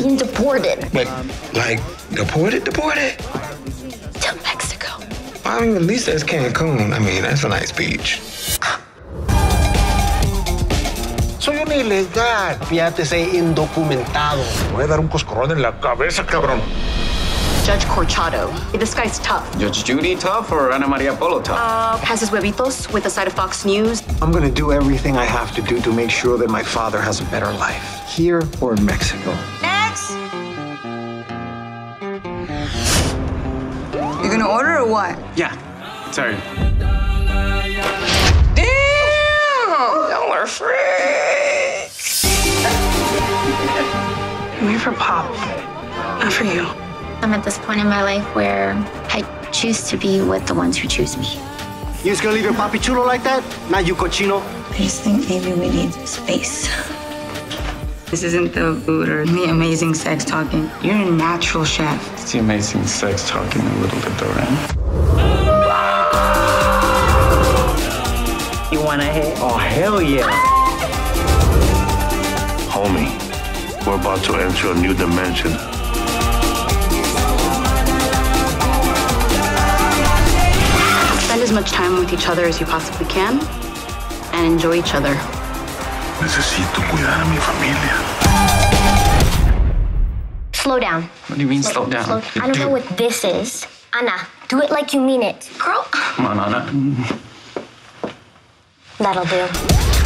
being deported. Wait, like, deported? To Mexico. I mean, at least that's Cancun. I mean, that's a nice beach. Soy un ilegal. Fíjate, ese indocumentado. Me voy a dar un coscorrón en la cabeza, cabrón. Judge Corchado. This guy's tough. Judge Judy tough or Ana Maria Polo tough? Has his huevitos with the side of Fox News. I'm gonna do everything I have to do to make sure that my father has a better life, here or in Mexico. Next! You gonna order or what? Yeah, sorry. Damn! Y'all are freaks! I'm here for Pop, not for you. I'm at this point in my life where I choose to be with the ones who choose me. You just gonna leave your papi chulo like that? Not you cochino. I just think maybe we need space. This isn't the food or the amazing sex talking. You're a natural chef. It's the amazing sex talking a little bit though, right? You wanna hit? Oh, hell yeah. Homie, we're about to enter a new dimension. Spend as much time with each other as you possibly can and enjoy each other. Necesito cuidar a mi familia. Slow down. What do you mean slow down? I don't know what this is. Anna, do it like you mean it. Girl. Come on, Anna. That'll do.